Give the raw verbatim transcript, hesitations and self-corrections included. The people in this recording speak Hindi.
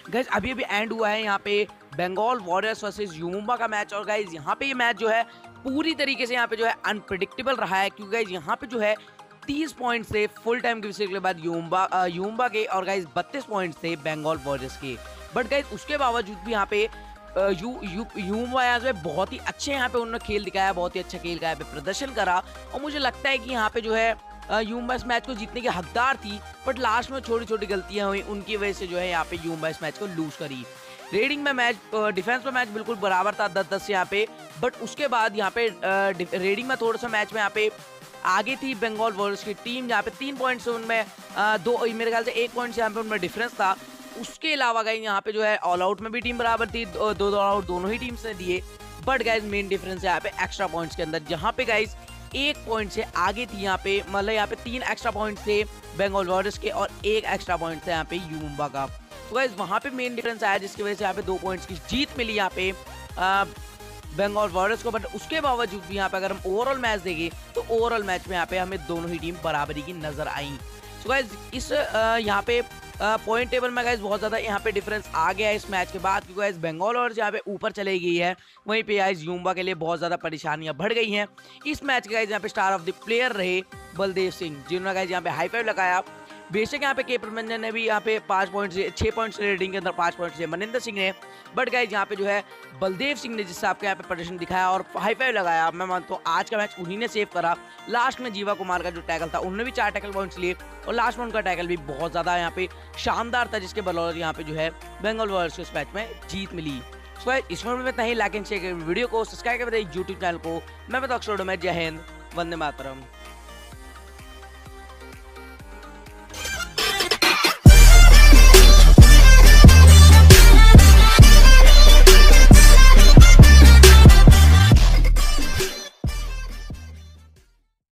गाइज अभी अभी एंड हुआ है यहाँ पे बंगाल वॉरियर्स वर्सेस यूमुम्बा का मैच। और गाइज यहाँ पे ये मैच जो है पूरी तरीके से यहाँ पे जो है अनप्रिडिक्टेबल रहा है, क्योंकि गाइज यहाँ पे जो है तीस पॉइंट से फुल टाइम के विषय के बाद यूमुम्बा यूमुम्बा के, और गाइज बत्तीस पॉइंट से बंगाल वॉरियर्स के। बट गाइज उसके बावजूद भी यहाँ पे यू यू यूमुम्बा यहाँ पे बहुत ही अच्छे यहाँ पे उन्होंने खेल दिखाया, बहुत ही अच्छा खेल का यहाँ पे प्रदर्शन करा। और मुझे लगता है कि यहाँ पे जो है यूमुम्बा इस मैच को जीतने की हकदार थी, बट लास्ट में छोटी छोटी गलतियां हुई, उनकी वजह से जो है यहाँ पे यूमुम्बा इस मैच को लूज करी। रेडिंग में मैच, डिफेंस में मैच बिल्कुल बराबर था दस दस यहाँ पे, बट उसके बाद यहाँ पे रेडिंग में थोड़ा सा मैच में यहाँ पे आगे थी बंगाल वॉरियर्स की टीम, यहाँ पे तीन पॉइंट से उनमें दो, मेरे ख्याल से एक पॉइंट से यहाँ पे उनमें डिफरेंस था। उसके अलावा गाइज यहाँ पे जो है ऑल आउट में भी टीम बराबर थी, दो दो ऑल आउट दोनों ही टीम्स ने दिए। बट गाइज मेन डिफरेंस है यहाँ पे एक्स्ट्रा पॉइंट्स के अंदर, जहाँ पे गाइज एक पॉइंट से आगे थी यहाँ पे, मतलब यहाँ पे तीन एक्स्ट्रा पॉइंट थे बंगाल वॉरियर्स के और एक एक्स्ट्रा पॉइंट था यहाँ पे यूमुम्बा का। तो गाइज वहाँ पे मेन डिफरेंस आया, जिसकी वजह से यहाँ पे दो पॉइंट्स की जीत मिली यहाँ पे बंगाल वॉरियर्स को। बट उसके बावजूद भी यहाँ पे अगर हम ओवरऑल मैच देखें तो ओवरऑल मैच में यहाँ पे हमें दोनों ही टीम बराबरी की नजर आई। तो गाइज इस यहाँ पे पॉइंट टेबल में गाइज बहुत ज़्यादा यहाँ पे डिफरेंस आ गया है इस मैच के बाद, क्योंकि गाइज बंगाल और यहाँ पे ऊपर चली गई है, वहीं पे गाइज यूमुम्बा के लिए बहुत ज़्यादा परेशानियां बढ़ गई हैं। इस मैच के गाइज यहाँ पे स्टार ऑफ द प्लेयर रहे बलदेव सिंह, जिन्होंने गाइज यहाँ पे हाई फाइव लगाया। बेशक यहाँ पे के प्रबंधन ने भी यहाँ पे पाँच पॉइंट से छः पॉइंट से रेडिंग के अंदर पाँच पॉइंट से मनिंदर सिंह ने, बट गाइज यहाँ पे जो है बलदेव सिंह ने जिस हिसाब के यहाँ पे प्रदर्शन दिखाया और हाई फाइव लगाया, मैं मानता हूँ आज का मैच उन्हीं ने सेव करा। लास्ट में जीवा कुमार का जो टैकल था, उन्होंने भी चार टैकल पॉइंट्स लिए और लास्ट में उनका टैकल भी बहुत ज़्यादा यहाँ पे शानदार था, जिसके बदौलत यहाँ पे जो है बंगाल वॉरियर्स को इस मैच में जीत मिली। सो इस वीडियो में इतना ही, लाइक एंड शेयर वीडियो को, सब्सक्राइब कर यूट्यूब चैनल को। मैं बताऊँ में जय हिंद, वंदे मातरम।